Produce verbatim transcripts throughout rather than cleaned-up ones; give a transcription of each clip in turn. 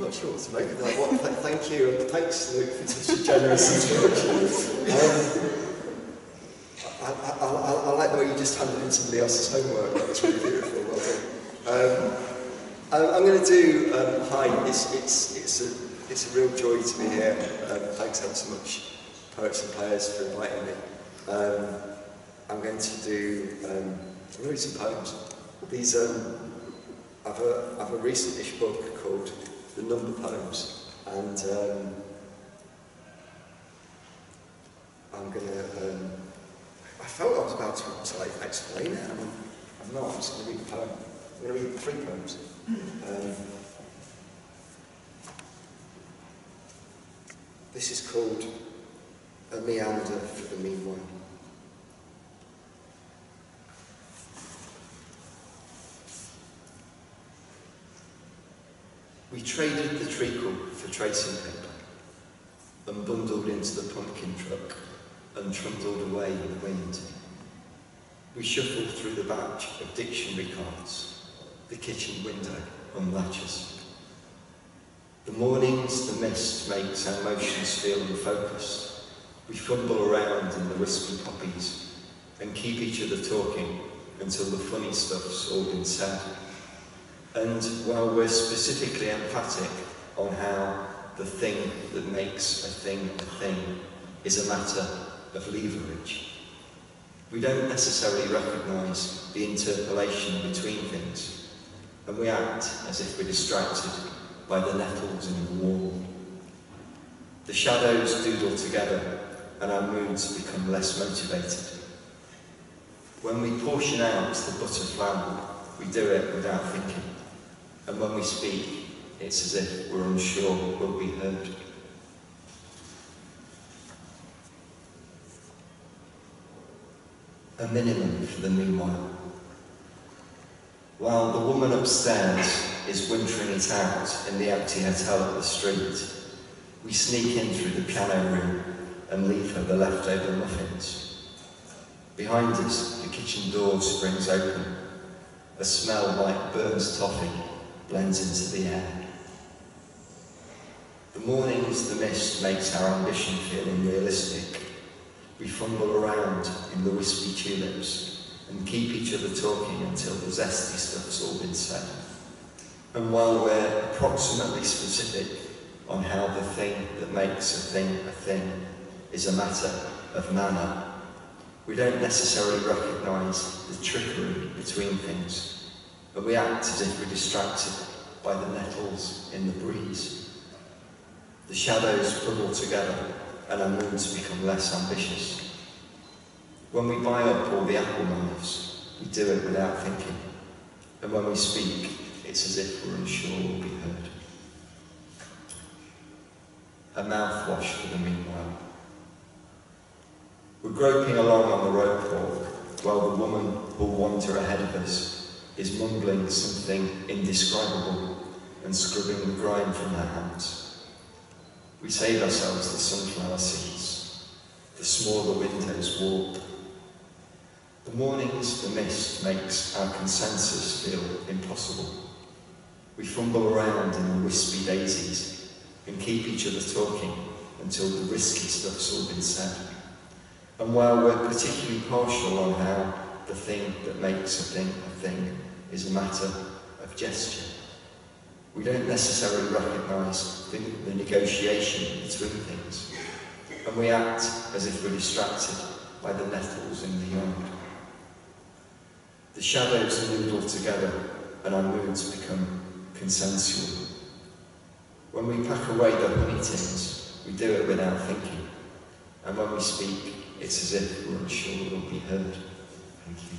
not sure what to make of that. What, th thank you, and thanks, Luke, for such a generous introduction. Um, I, I, I, I like the way you just handed in somebody else's homework. That was really beautiful. Well done. Um, I'm going to do. Um, hi, it's it's it's a it's a real joy to be here. Um, thanks ever so much, Poets and Players, for inviting me. Um, I'm going to do. Um, I'm going to read some poems. These. Um, I've a I've a recent-ish book called The Number Poems, and um, I'm going to. Um, I felt I was about to, to like, explain it, and I'm, I'm not. I'm just going to read a poem. I'm going to read three poems. Um, this is called A Meander for the Meanwhile. We traded the treacle for tracing paper, and bundled into the pumpkin truck, and trundled away in the wind. We shuffled through the batch of dictionary cards, the kitchen window unlatches. The mornings, the mist makes our motions feel unfocused. We fumble around in the wispy poppies, and keep each other talking until the funny stuff's all been said. And while we're specifically emphatic on how the thing that makes a thing a thing is a matter of leverage, we don't necessarily recognise the interpolation between things, and we act as if we're distracted by the nettles in the wall. The shadows doodle together, and our moods become less motivated. When we portion out the butter flan, we do it without thinking. And when we speak, it's as if we're unsure we'll be heard. A minimum for the meanwhile. While the woman upstairs is wintering it out in the empty hotel up the street, we sneak in through the piano room and leave her the leftover muffins. Behind us, the kitchen door springs open. A smell like burnt toffee blends into the air. The mornings, the mist makes our ambition feel unrealistic. We fumble around in the wispy tulips and keep each other talking until the zesty stuff's all been said. And while we're approximately specific on how the thing that makes a thing a thing is a matter of manner, we don't necessarily recognise the trickery between things, and we act as if we're distracted by the nettles in the breeze. The shadows puddle together and our moods become less ambitious. When we buy up all the apple knives, we do it without thinking, and when we speak, it's as if we're unsure we'll be heard. A mouthwash for the meanwhile. We're groping along on the rope walk while the woman who'll wander ahead of us is mumbling something indescribable and scrubbing the grime from her hands. We save ourselves the sunflower seeds. The smaller windows warp. The mornings, the mist makes our consensus feel impossible. We fumble around in the wispy daisies and keep each other talking until the risky stuff's all been said. And while we're particularly partial on how the thing that makes a thing a thing is a matter of gesture, we don't necessarily recognise the, the negotiation between things, and we act as if we're distracted by the nettles in the yard. The shadows noodle together and our moods become consensual. When we pack away the honey tins, we do it without thinking, and when we speak, it's as if we're unsure we'll be heard. Thank you.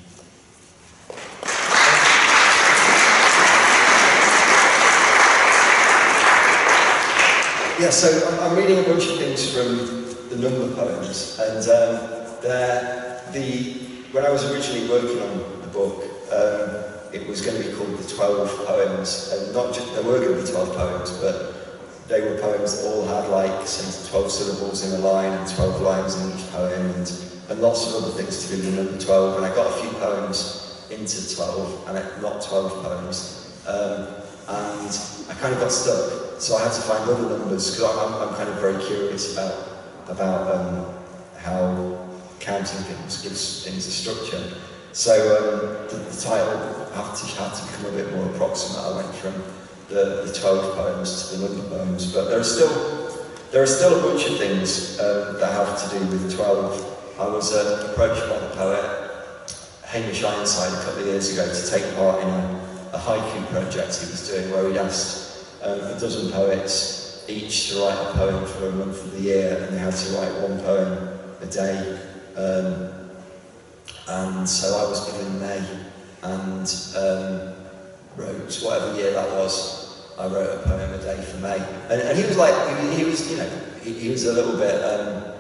Yeah, so I'm, I'm reading a bunch of things from the Number Poems, and um, they're the when I was originally working on the book, um, it was going to be called the twelve Poems, and not just there were going to be twelve poems, but they were poems that all had like say, twelve syllables in a line and twelve lines in each poem, and, and lots of other things to do with the number twelve. And I got a few poems into twelve, and not twelve poems. Um, and I kind of got stuck. So I had to find other numbers, because I'm, I'm kind of very curious about, about um, how counting things gives things a structure. So um, the, the title had to, had to become a bit more approximate. I went from the, the twelve poems to the number poems, but there are still, there are still a bunch of things um, that have to do with twelve. I was uh, approached by the poet Hamish Ironside a couple of years ago to take part in a, a haiku project he was doing, where he'd asked um, a dozen poets each to write a poem for a month of the year, and they had to write one poem a day. Um, and so I was given May, and um, wrote, whatever year that was, I wrote a poem a day for May. And, and he was like, he, he was, you know, he, he was a little bit um,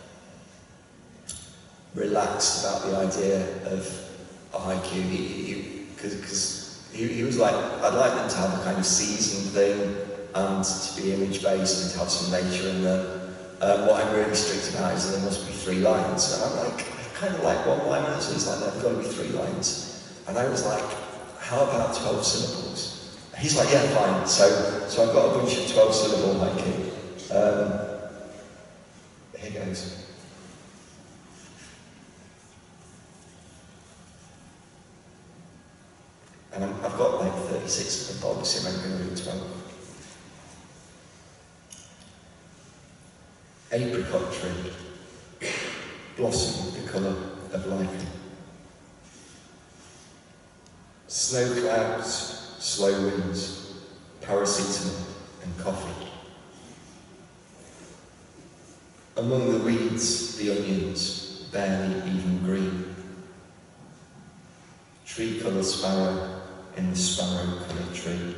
relaxed about the idea of a haiku, because he, he, he, he was like, I'd like them to have a kind of seasoned thing, and to be image-based, and to have some nature in them. Um, what I'm really strict about is that there must be three lines, and I'm like, I kind of like one-liners, so it's like, there's got to be three lines. And I was like, how about twelve syllables? And he's like, yeah, fine. So, so I've got a bunch of twelve syllable haiku. Um, here goes. And I'm, I've got like thirty-six of them, obviously I'm only going to do twelve. Apricot tree, blossom the colour of lichen. Snow clouds, slow winds, paracetamol and coffee. Among the weeds, the onions, barely even green. Tree-coloured sparrow in the sparrow-coloured tree.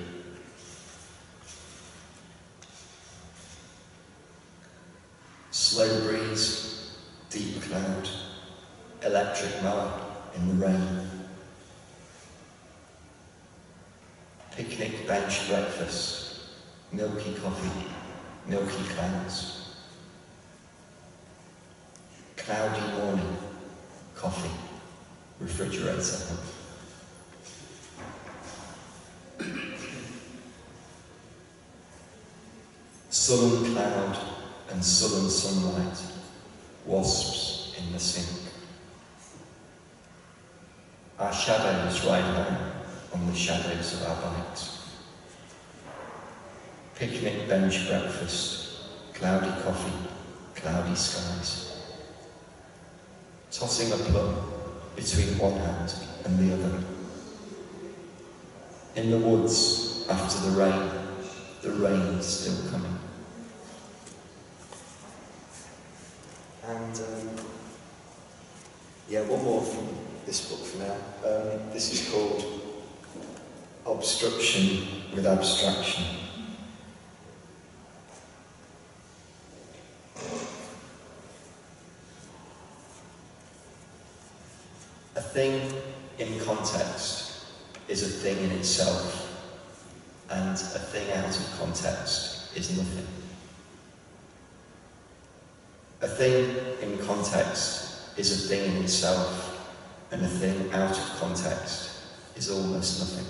Slow breeze, deep cloud, electric mower in the rain. Picnic bench breakfast, milky coffee, milky clouds. Cloudy morning, coffee, refrigerator. Sullen cloud and sullen sunlight, wasps in the sink. Our shadows ride home on the shadows of our bikes. Picnic bench breakfast, cloudy coffee, cloudy skies. Tossing a plum between one hand and the other. In the woods, after the rain, the rain is still coming. And um, yeah, one more from this book for now. Um, this is called Obstruction with Abstraction. A thing in context is a thing in itself, and a thing out of context is nothing. A thing in context is a thing in itself, and a thing out of context is almost nothing.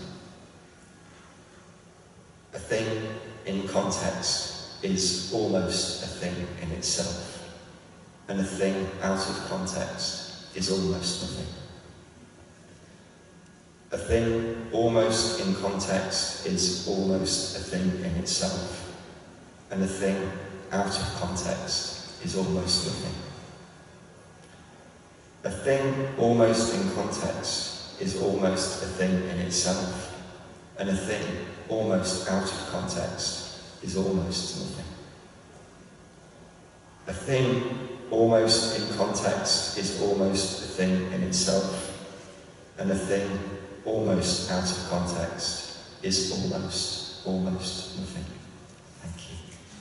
A thing in context is almost a thing in itself, and a thing out of context is almost nothing. A thing almost in context is almost a thing in itself, and a thing out of context is almost nothing. A thing almost in context is almost a thing in itself, and a thing almost out of context is almost nothing. A thing almost in context is almost a thing in itself, and a thing almost out of context is almost, almost nothing. Thank you.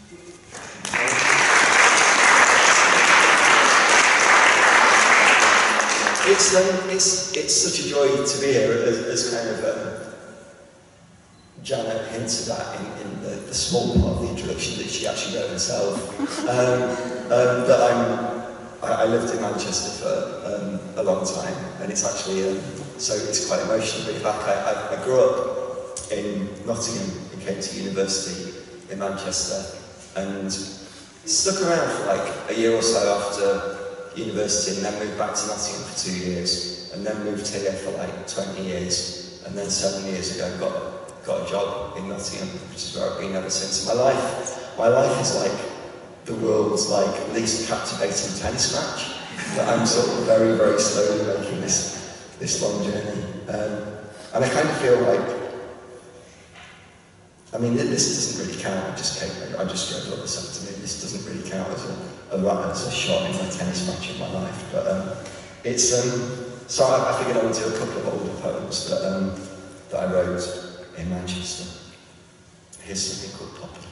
It's, um, it's, it's such a joy to be here, as, as kind of um, Janet hinted at in, in the, the small part of the introduction that she actually wrote herself. Um, um, that I'm, I, I lived in Manchester for um, a long time, and it's actually, um, so it's quite emotional to be back. I, I, I grew up in Nottingham and came to university in Manchester, and stuck around for like a year or so after university, and then moved back to Nottingham for two years, and then moved here for like twenty years, and then seven years ago got got a job in Nottingham, which is where I've been ever since. My life, my life is like the world's like least captivating tennis match, but I'm sort of very, very slowly making this this long journey, um, and I kind of feel like, I mean, this doesn't really count. I just came, I just drove up this afternoon. This doesn't really count as a, a, as a shot in my tennis match in my life, but um, it's um, so I, I figured I would do a couple of older poems that um, that I wrote in Manchester. Here's something called Poppy.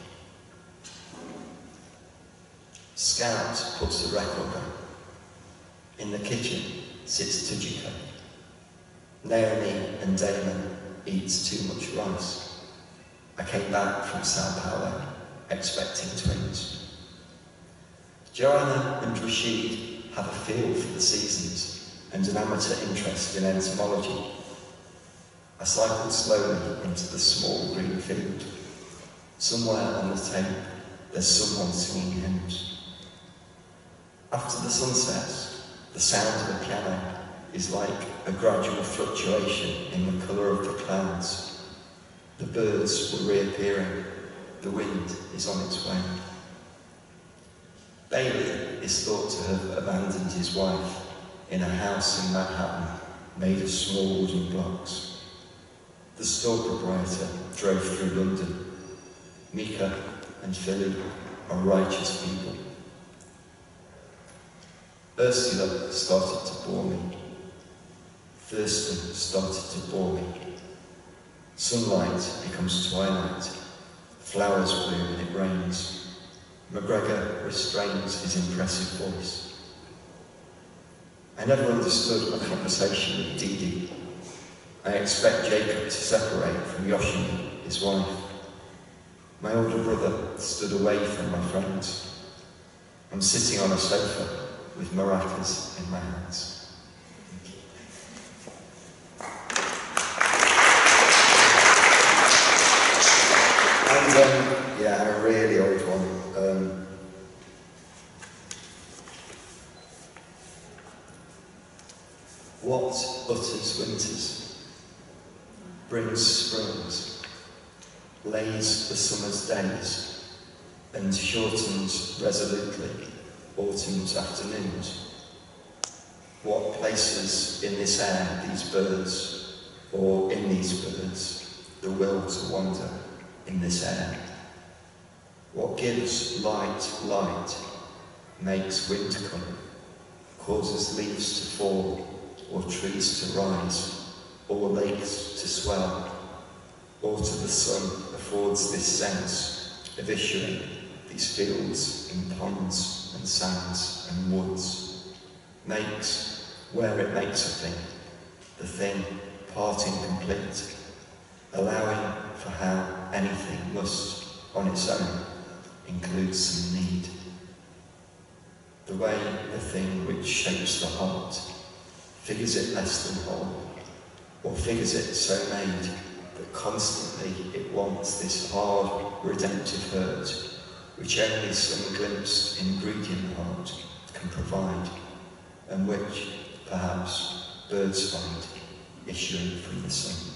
Scout puts the record on. In the kitchen sits Tujiko. Naomi and Damon eats too much rice. I came back from Sao Paulo, expecting twins. Joanna and Rashid have a feel for the seasons and an amateur interest in entomology. I cycled slowly into the small green field. Somewhere on the tape, there's someone singing hymns. After the sun sets, the sound of the piano is like a gradual fluctuation in the colour of the clouds. The birds were reappearing. The wind is on its way. Bailey is thought to have abandoned his wife in a house in Manhattan made of small wooden blocks. The store proprietor drove through London. Mika and Philly are righteous people. Ursula started to bore me. Thurston started to bore me. Sunlight becomes twilight. Flowers bloom and it rains. McGregor restrains his impressive voice. I never understood my conversation with Dee Dee. I expect Jacob to separate from Yoshimi, his wife. My older brother stood away from my friends. I'm sitting on a sofa with maracas in my hands. And um, yeah, a really old one. Um, what utters winters, brings springs, lays the summer's days, and shortens resolutely autumn's afternoons? What places in this air these birds, or in these birds, the will to wander in this air? What gives light light, makes wind come, causes leaves to fall, or trees to rise, or lakes to swell, or to the sun affords this sense of issuing these fields in ponds and sands and woods, makes, where it makes a thing, the thing parting complete, allowing for how anything must, on its own, include some need. The way the thing which shapes the heart figures it less than whole, or figures it so made that constantly it wants this hard, redemptive hurt, which only some glimpsed ingredient heart can provide, and which, perhaps, birds find issuing from the sun.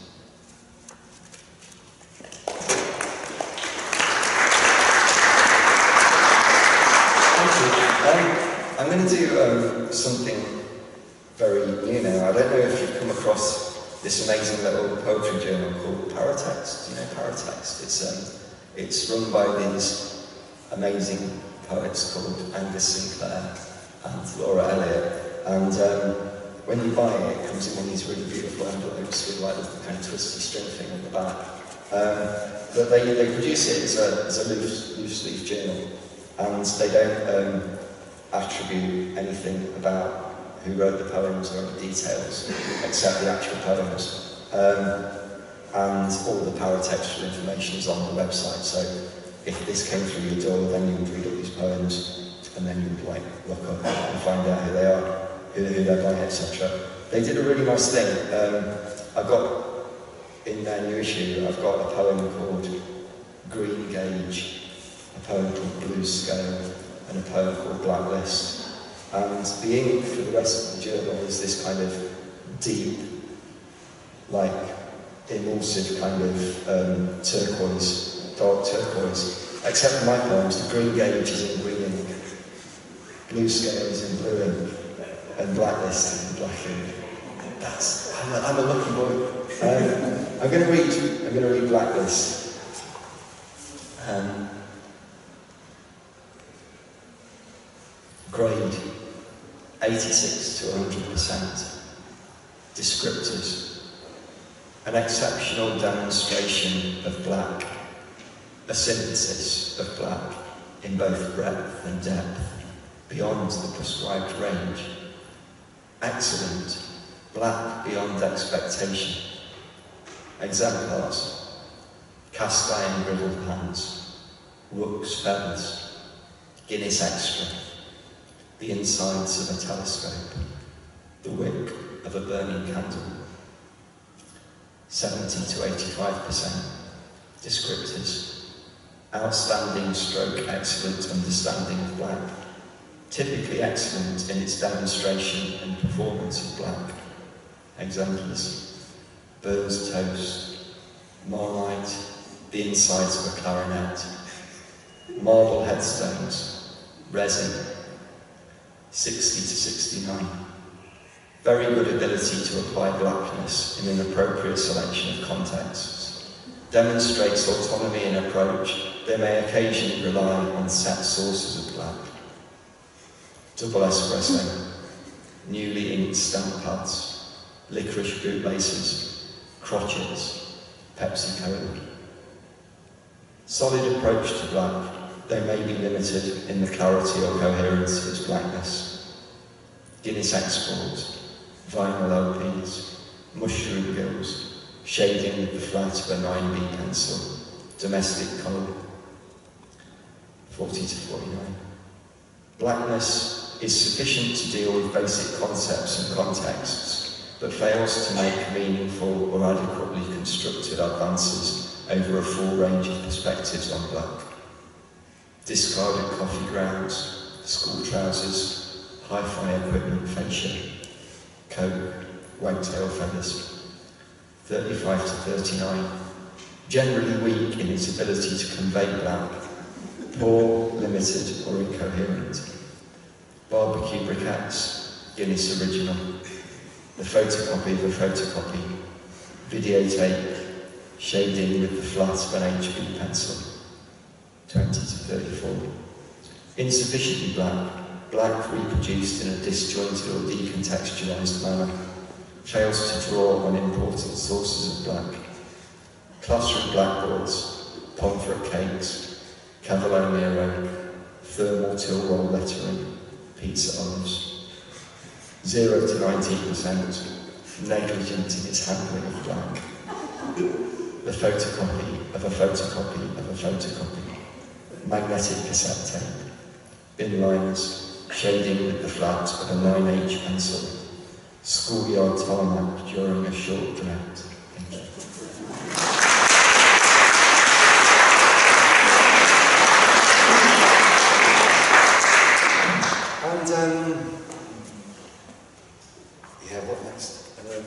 Um, I'm going to do um, something very new now. I don't know if you've come across this amazing little poetry journal called Paratext. Do you know Paratext? It's, um, it's run by these amazing poets called Angus Sinclair and Laura Elliott. And um, when you buy it, it comes in one of these really beautiful envelopes with like the kind of twisty string thing on the back. Um, but they, they produce it as a, as a loose, loose leaf journal, and they don't um, attribute anything about who wrote the poems or any details, except the actual poems. Um, and all the paratextual information is on the website, so if this came through your door, then you would read all these poems, and then you would like look up and find out who they are, who, who they're by, et cetera. They did a really nice thing. Um, I got in their new issue, I've got a poem called Green Gauge, a poem called Blue Scale, and a poem called Blacklist. And the ink for the rest of the journal is this kind of deep, like emulsive kind of um, turquoise, dark turquoise. Except for my poems, the green gauge is in green ink, blue scale is in blue ink, and Blacklist is in black ink. That's, I'm a, I'm a lucky boy. Um, I'm going to read, I'm going to read Blacklist. Um, grade, eighty-six to one hundred percent. Descriptors, an exceptional demonstration of black, a synthesis of black in both breadth and depth, beyond the prescribed range. Excellent, black beyond expectation. Exemplars, cast iron griddled pans, rook's feathers, Guinness extra, the insides of a telescope, the wick of a burning candle. seventy to eighty-five percent. Descriptors, outstanding stroke excellent understanding of black, typically excellent in its demonstration and performance of black. Exemplars, Burns toast, marmite, the insides of a clarinet, marble headstones, resin, sixty to sixty-nine. Very good ability to apply blackness in an appropriate selection of contexts. Demonstrates autonomy in approach. They may occasionally rely on set sources of black. Double espresso, newly inked stamp pads, licorice bootlaces, crotchets, Pepsi Cola. Solid approach to black. They may be limited in the clarity or coherence of its blackness. Guinness export, vinyl L Ps, mushroom gills, shading with the flat of a nine B pencil, domestic colour. forty to forty-nine. Blackness is sufficient to deal with basic concepts and contexts, but fails to make meaningful or adequately constructed advances over a full range of perspectives on black. Discarded coffee grounds, school trousers, hi-fi equipment fascia, coat, wagtail feathers. thirty-five to thirty-nine. Generally weak in its ability to convey black, poor, limited or incoherent. Barbecue briquettes, Guinness original. The photocopy of a photocopy. Videotape, shading with the flat of an H B pencil. twenty to thirty-four. Insufficiently black, black reproduced in a disjointed or decontextualized manner. Fails to draw on important sources of black. Classroom blackboards, pomfret cakes, Cavolo Nero, thermal till roll lettering, pizza olives. Zero to nineteen percent, negligent in its handling of black. The photocopy of a photocopy of a photocopy. Magnetic cassette tape. Bin liners, shading with the flat of a nine H pencil. Schoolyard tarmac during a short drought. Thank you. And, um, yeah, what next? Um,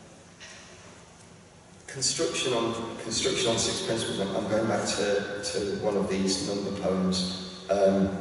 construction on construction on six principles. I'm, I'm going back to, to one of these number poems. Um,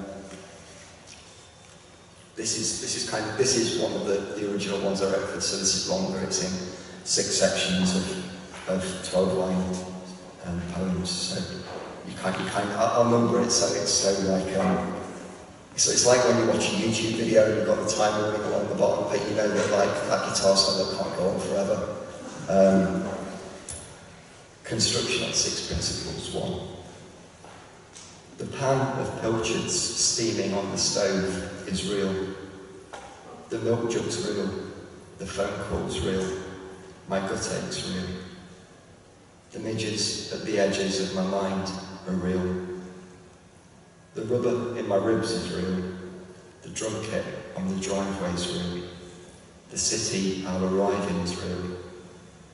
This is this is kind of this is one of the, the original ones I read, so this is longer. It's in six sections of of twelve line um, poems. So you kind you kind of, I'll number it so it's so like um so it's like when you watch a YouTube video and you've got the time running along the bottom, but you know that like that guitar solo can't go on forever. Um, construction on six principles. One. The pan of pilchards steaming on the stove is real. The milk jug's real. The phone call's real. My gut ache's real. The midges at the edges of my mind are real. The rubber in my ribs is real. The drum kit on the driveway is real. The city I'll arrive in is real. The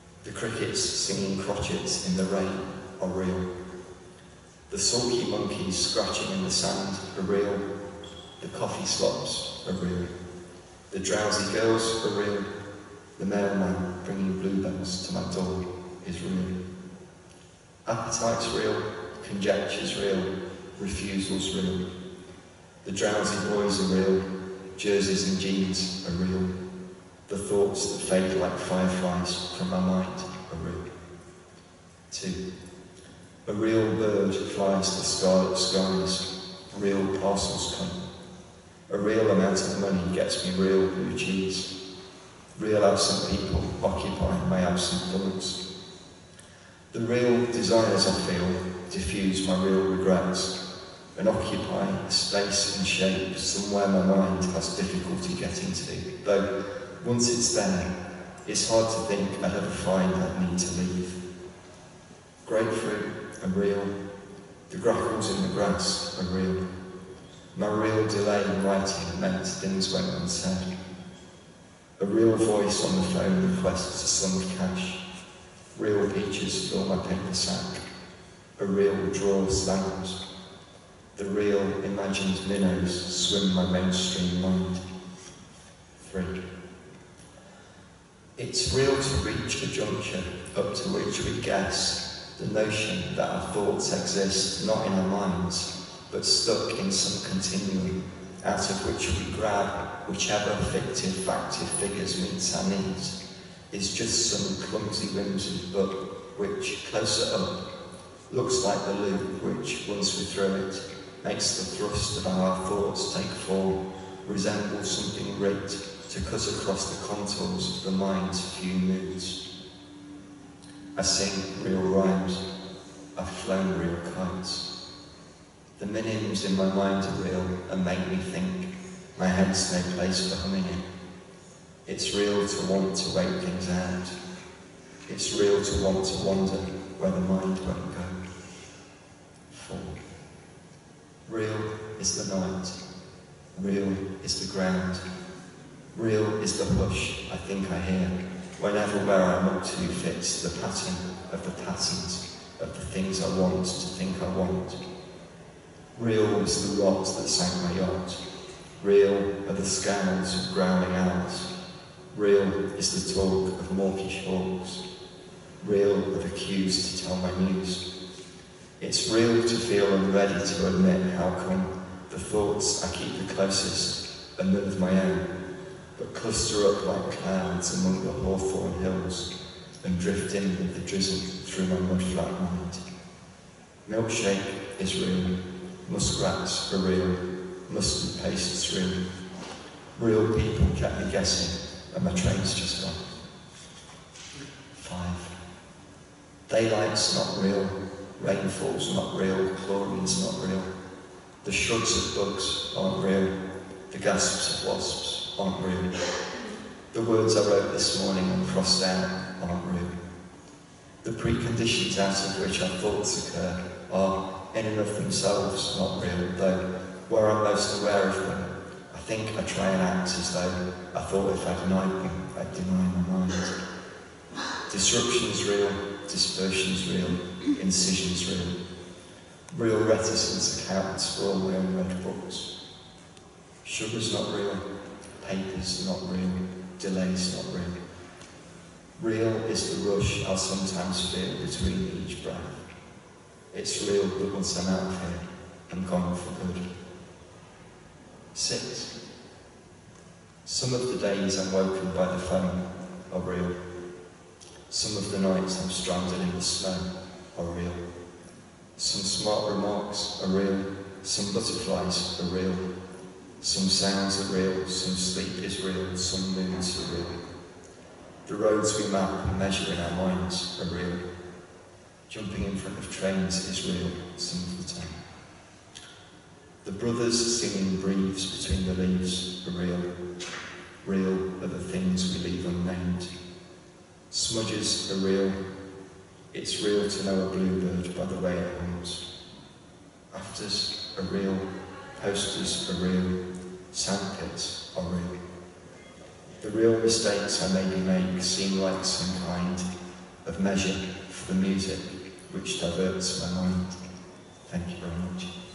crickets singing crotchets in the rain are real. The sulky monkeys scratching in the sand are real. The coffee slops are real. The drowsy girls are real. The mailman bringing bluebells to my door is real. Appetite's real, conjecture's real, refusal's real. The drowsy boys are real, jerseys and jeans are real. The thoughts that fade like fireflies from my mind are real. Two. A real bird flies the scarlet skies, real parcels come. A real amount of money gets me real blue cheese. Real absent people occupy my absent thoughts. The real desires I feel diffuse my real regrets and occupy a space and shape somewhere my mind has difficulty getting to, though once it's there, it's hard to think I'd ever find that need to leave. Grapefruit are real, the grackles in the grass are real. My real delay in writing meant things went unsaid. A real voice on the phone requests a sum of cash. Real peaches fill my paper sack. A real drawer slams. The real imagined minnows swim my mainstream mind. Three. It's real to reach a juncture up to which we guess the notion that our thoughts exist not in our minds, but stuck in some continuum out of which we grab whichever fictive factive figures meets our needs, is just some clumsy whimsy book which, closer up, looks like the loop which, once we're through it, makes the thrust of our thoughts take form, resembles something rigged to cut across the contours of the mind's few moods. I sing real rhymes, I've flown real kites. The minims in my mind are real and make me think my head's no place for humming in. It's real to want to wait things out. It's real to want to wander where the mind won't go. Four. Real is the night. Real is the ground. Real is the hush I think I hear whenever where I look to fits the pattern of the patterns of the things I want to think I want. Real is the rot that sank my yacht. Real are the scowls of growling owls. Real is the talk of mawkish hawks. Real are the cues to tell my news. It's real to feel unready to admit how come the thoughts I keep the closest are none of my own, but cluster up like clouds among the hawthorn hills and drift in with the drizzle through my mud-flat mind. Milkshake is real, muskrats are real, mustard paste is real. Real people kept me guessing, and my train's just gone. Five. Daylight's not real, rainfall's not real, chlorine's not real. The shrugs of bugs aren't real, the gasps of wasps aren't real. The words I wrote this morning and crossed out aren't real. The preconditions out of which our thoughts occur are, in and of themselves, not real, though where I'm most aware of them, I think I try and act as though I thought if I denied them, I'd deny my mind. Disruption's real, dispersion's real, incision's real. Real reticence accounts for all my unread books. Sugar's not real, paper's not real, delay's not real. Real is the rush I'll sometimes feel between each breath. It's real that once I'm out of here, I'm gone for good. Six. Some of the days I'm woken by the phone are real. Some of the nights I'm stranded in the snow are real. Some smart remarks are real, some butterflies are real. Some sounds are real, some sleep is real, some moods are real. The roads we map and measure in our minds are real. Jumping in front of trains is real some of the time. The brothers singing breathes between the leaves are real. Real are the things we leave unnamed. Smudges are real. It's real to know a bluebird by the way it hums. Afters are real. Posters are real. Sandpits are real. The real mistakes I maybe make seem like some kind of measure for the music which diverts my mind. Thank you very much.